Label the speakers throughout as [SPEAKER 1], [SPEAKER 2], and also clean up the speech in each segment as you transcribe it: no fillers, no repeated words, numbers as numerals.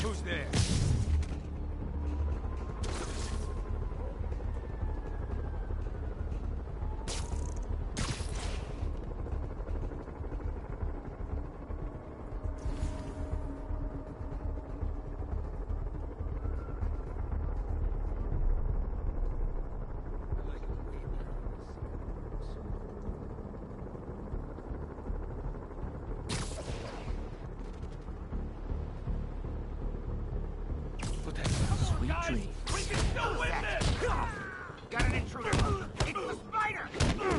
[SPEAKER 1] Who's there?
[SPEAKER 2] Got an intruder! It's the spider!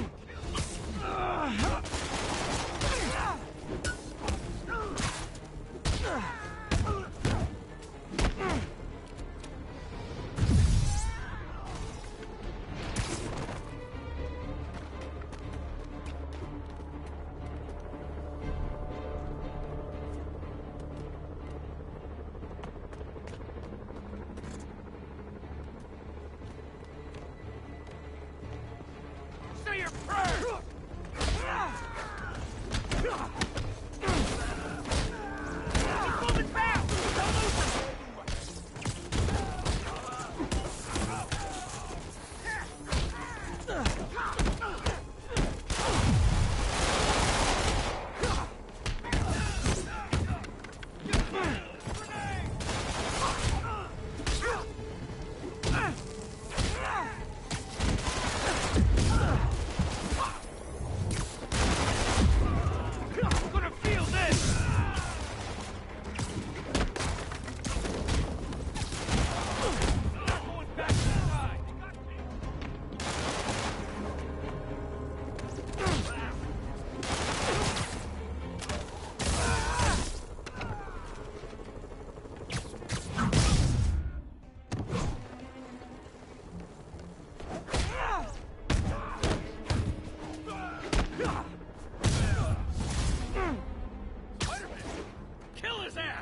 [SPEAKER 2] Say your prayers! He's moving fast! Don't lose him! Kill his ass!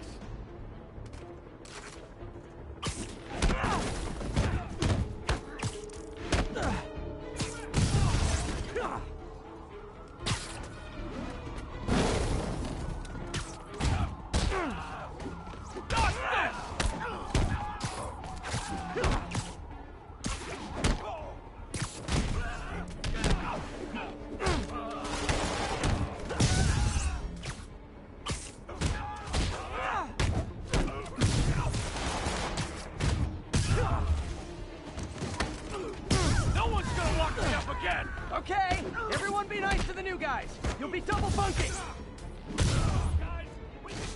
[SPEAKER 2] Again.
[SPEAKER 3] Okay, everyone be nice to the new guys. You'll be double bunking.
[SPEAKER 1] Guys, we can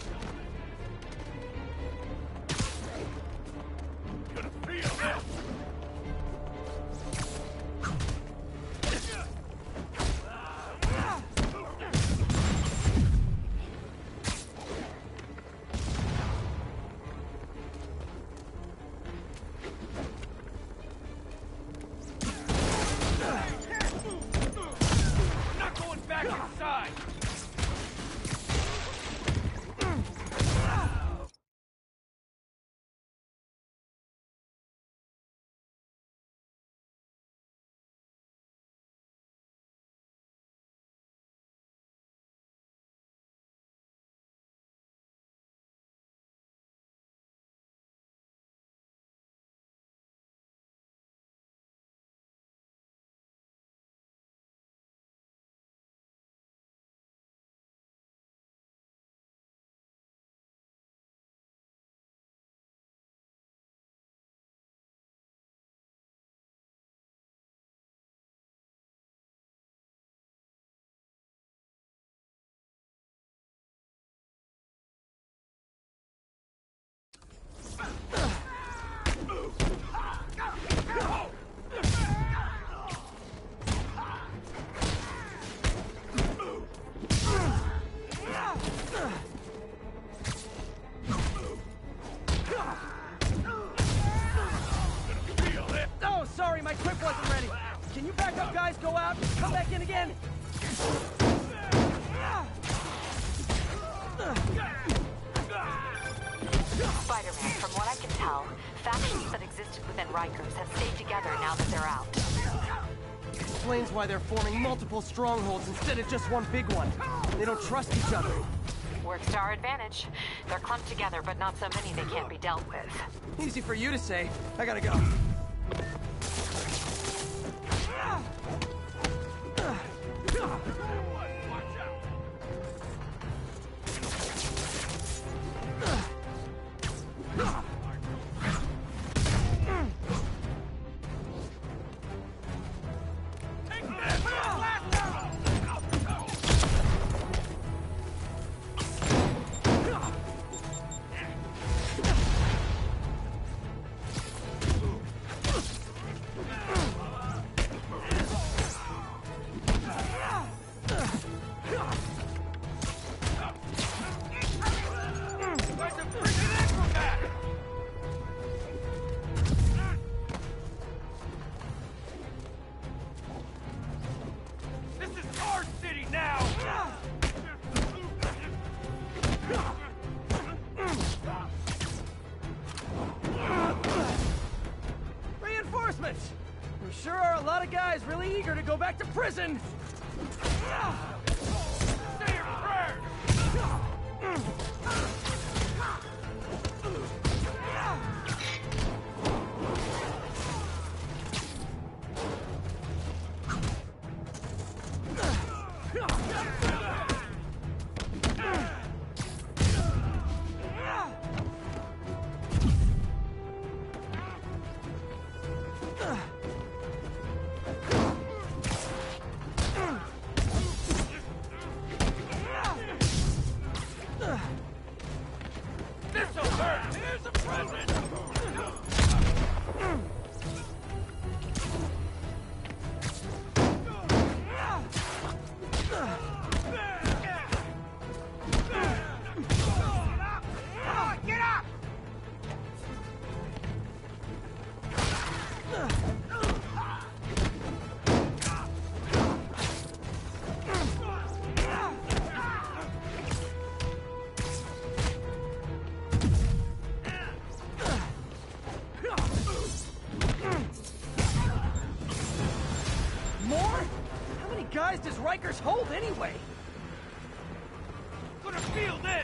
[SPEAKER 1] gonna feel this. Back inside!
[SPEAKER 3] Oh, sorry, my grip wasn't ready. Can you back up, guys? Go out, come back in again.
[SPEAKER 4] Spider-Man, from what I can tell, factions that existed within Rikers have stayed together now that they're out.
[SPEAKER 3] Explains why they're forming multiple strongholds instead of just one big one. They don't trust each other.
[SPEAKER 4] Works to our advantage. They're clumped together, but not so many they can't be dealt with.
[SPEAKER 3] Easy for you to say. I gotta go.
[SPEAKER 1] This is our city now!
[SPEAKER 3] Reinforcements! We sure are a lot of guys really eager to go back to prison!
[SPEAKER 1] Say your prayers! This'll hurt! Here's a present!
[SPEAKER 2] Get up!
[SPEAKER 3] More? How many guys does Rikers hold anyway?
[SPEAKER 1] Gonna feel this!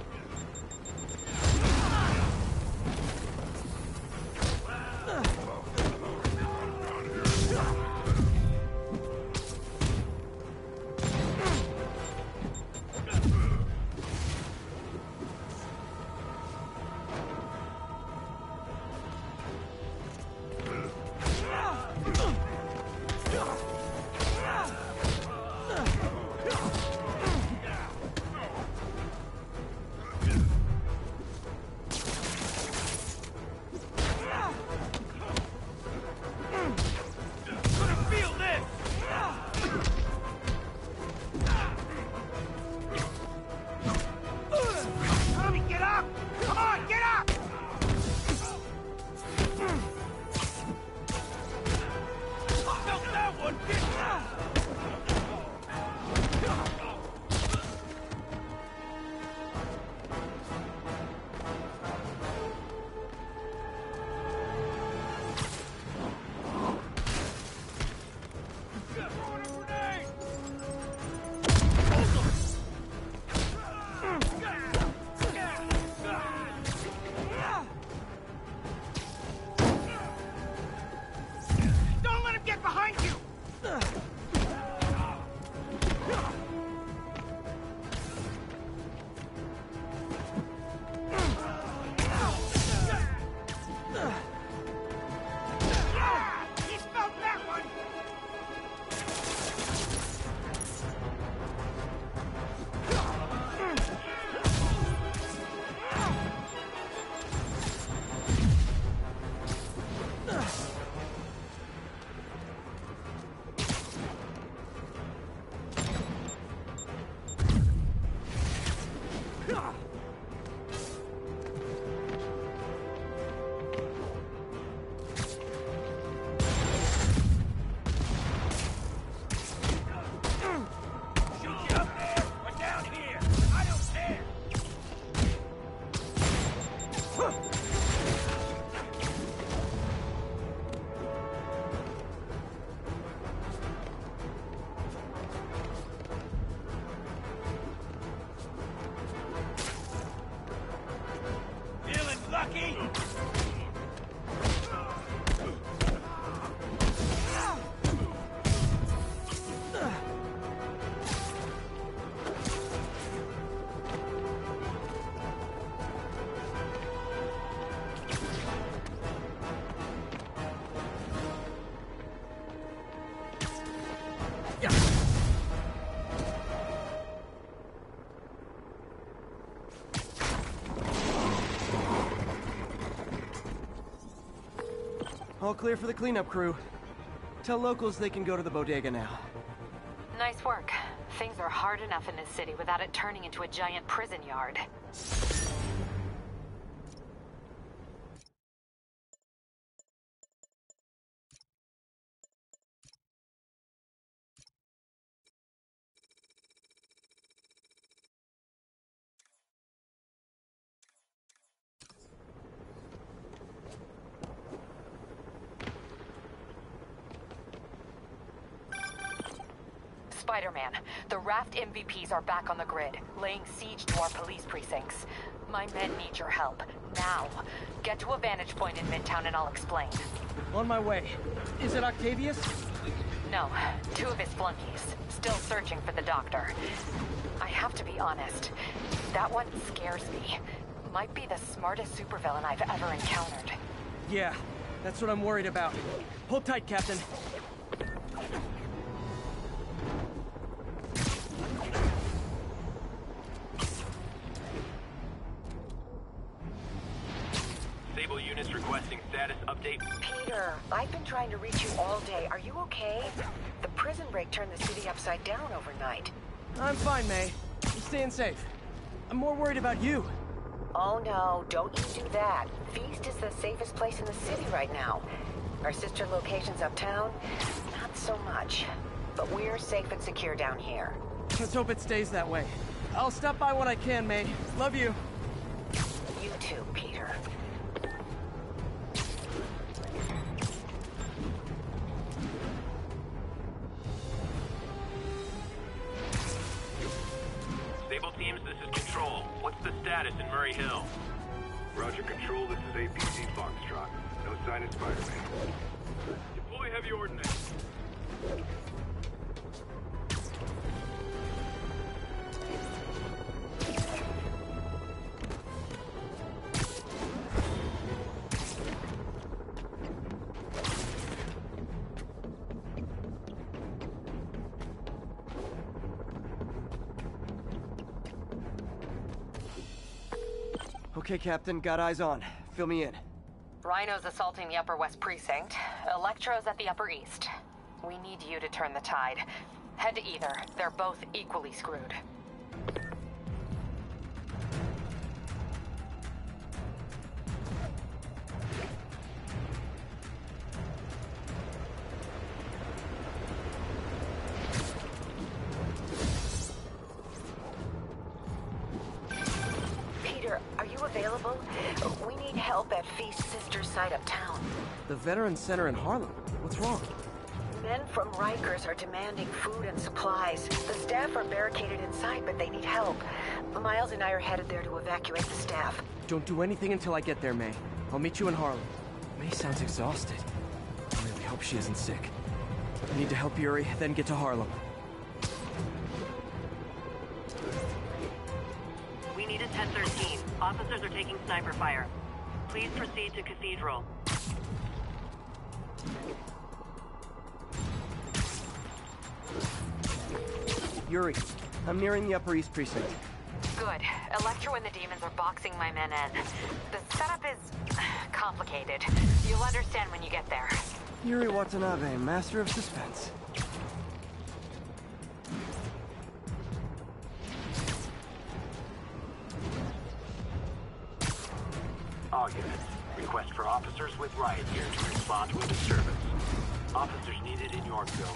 [SPEAKER 1] Gonna feel this!
[SPEAKER 2] Tommy, get up! Come on, get up!
[SPEAKER 1] Felt that one, didn't ya? Throwing a grenade!
[SPEAKER 2] Don't let him get behind you! He smelled that one!
[SPEAKER 1] Shoot you up there or down here! I don't care!
[SPEAKER 3] All clear for the cleanup crew. Tell locals they can go to the bodega now.
[SPEAKER 4] Nice work. Things are hard enough in this city without it turning into a giant prison yard. Spider-Man, the Raft MVPs are back on the grid, laying siege to our police precincts. My men need your help, now. Get to a vantage point in Midtown and I'll explain.
[SPEAKER 3] On my way. Is it Octavius?
[SPEAKER 4] No, 2 of his flunkies, still searching for the doctor. I have to be honest, that one scares me. Might be the smartest supervillain I've ever encountered.
[SPEAKER 3] Yeah, that's what I'm worried about. Hold tight, Captain.
[SPEAKER 1] Sable units requesting status update.
[SPEAKER 5] Peter, I've been trying to reach you all day. Are you okay? The prison break turned the city upside down overnight.
[SPEAKER 3] I'm fine, May. I'm staying safe. I'm more worried about you.
[SPEAKER 5] Oh no, don't you do that. Feast is the safest place in the city right now. Our sister locations uptown, not so much. But we're safe and secure down here.
[SPEAKER 3] Let's hope it stays that way. I'll stop by when I can, May. Love you.
[SPEAKER 5] You too, Peter.
[SPEAKER 1] Sable teams, this is Control. What's the status in Murray Hill?
[SPEAKER 6] Roger, Control, this is APC Foxtrot. No sign of Spider-Man.
[SPEAKER 1] Deploy heavy ordnance.
[SPEAKER 3] Okay, Captain, got eyes on. Fill me in.
[SPEAKER 4] Rhino's assaulting the Upper West Precinct. Electro's at the Upper East. We need you to turn the tide. Head to either. They're both equally screwed.
[SPEAKER 5] Peter, are you available? We need help at Feast's sister site uptown.
[SPEAKER 3] The Veterans Center in Harlem. What's wrong?
[SPEAKER 5] Men from Rikers are demanding food and supplies. The staff are barricaded inside, but they need help. Miles and I are headed there to evacuate the staff.
[SPEAKER 3] Don't do anything until I get there, May. I'll meet you in Harlem. May sounds exhausted. I really hope she isn't sick. I need to help Yuri, then get to Harlem.
[SPEAKER 7] We need a 1013. Officers are taking sniper fire. Please proceed to Cathedral.
[SPEAKER 3] Yuri, I'm nearing the Upper East Precinct.
[SPEAKER 4] Good. Electro and the demons are boxing my men in. The setup is complicated. You'll understand when you get there.
[SPEAKER 3] Yuri Watanabe, master of suspense.
[SPEAKER 1] All units. Request for officers with riot gear to respond to a disturbance. Officers needed in Yorkville.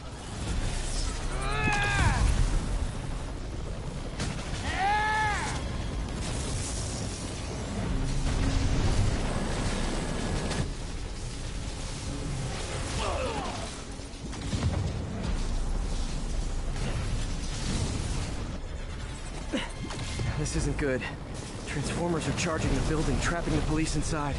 [SPEAKER 3] This isn't good. Transformers are charging the building, trapping the police inside.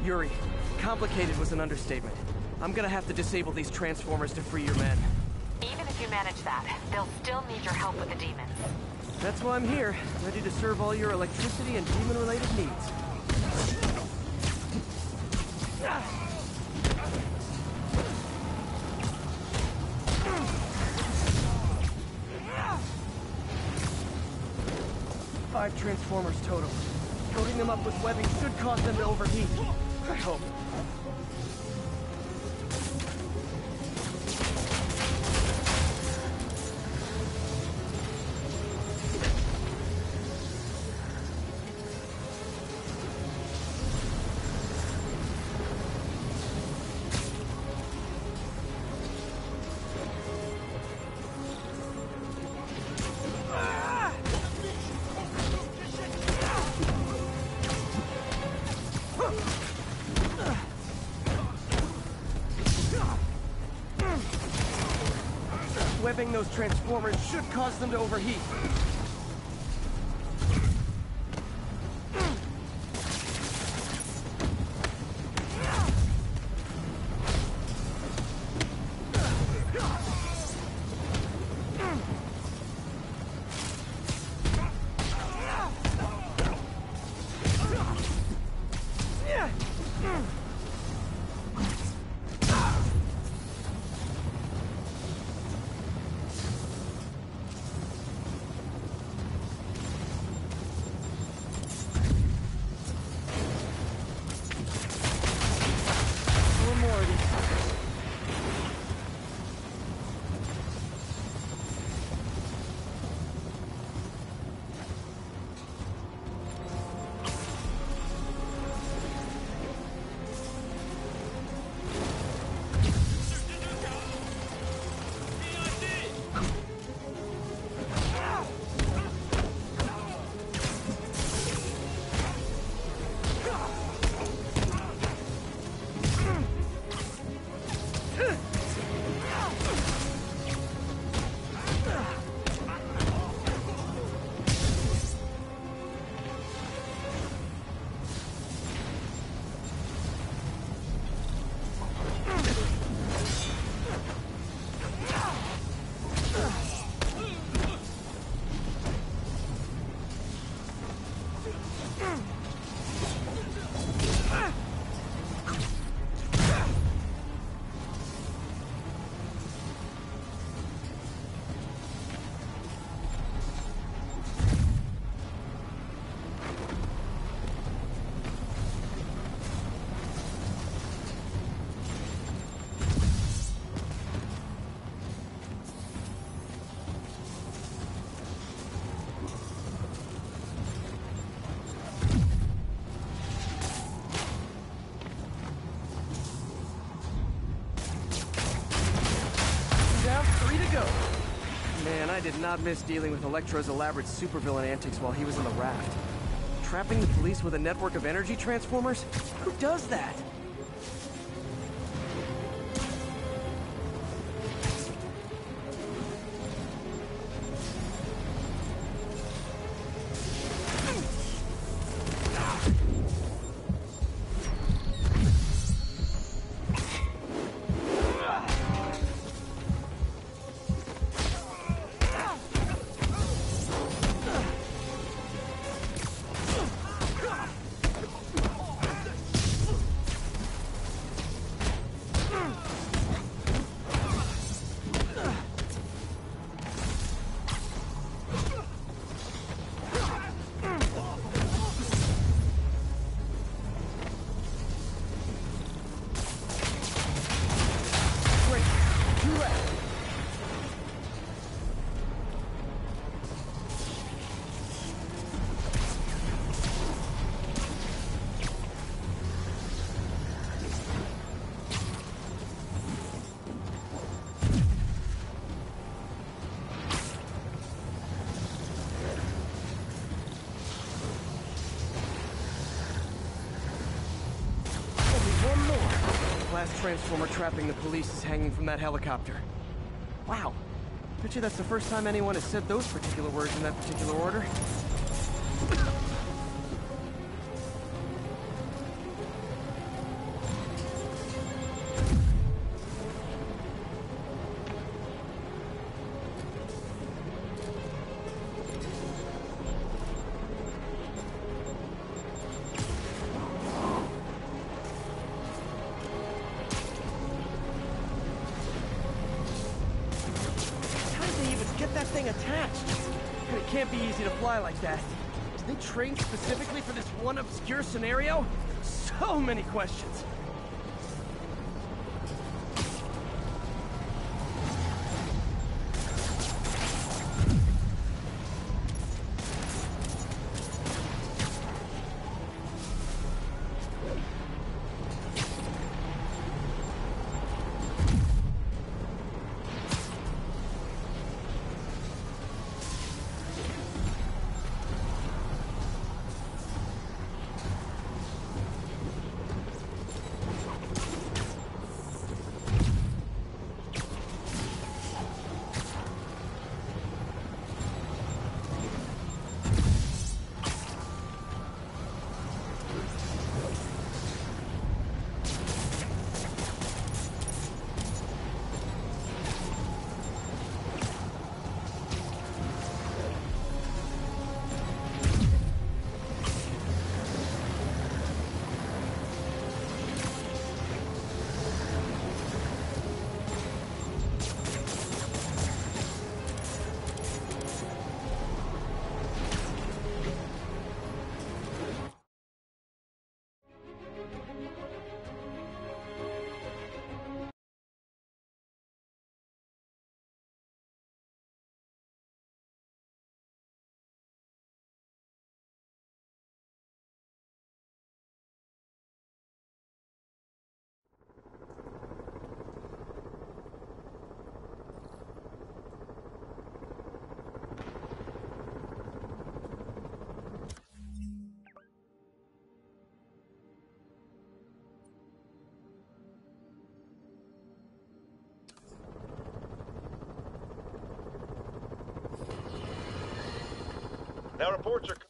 [SPEAKER 3] Yuri, complicated was an understatement. I'm gonna have to disable these transformers to free your men.
[SPEAKER 4] Even if you manage that, they'll still need your help with the demons.
[SPEAKER 3] That's why I'm here, ready to serve all your electricity and demon-related needs. 5 transformers total. Coating them up with webbing should cause them to overheat. I hope. Webbing those transformers should cause them to overheat. Man, I did not miss dealing with Electro's elaborate supervillain antics while he was in the raft. Trapping the police with a network of energy transformers? Who does that? Last transformer trapping the police is hanging from that helicopter. Wow. Bet you that's the first time anyone has said those particular words in that particular order. can't be easy to fly like that. Did they train specifically for this one obscure scenario? So many questions.
[SPEAKER 8] Now reports are...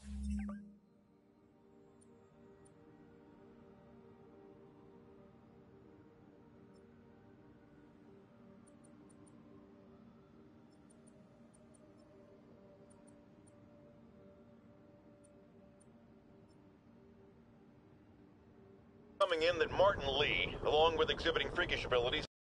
[SPEAKER 8] coming in that Martin Lee, along with exhibiting freakish abilities,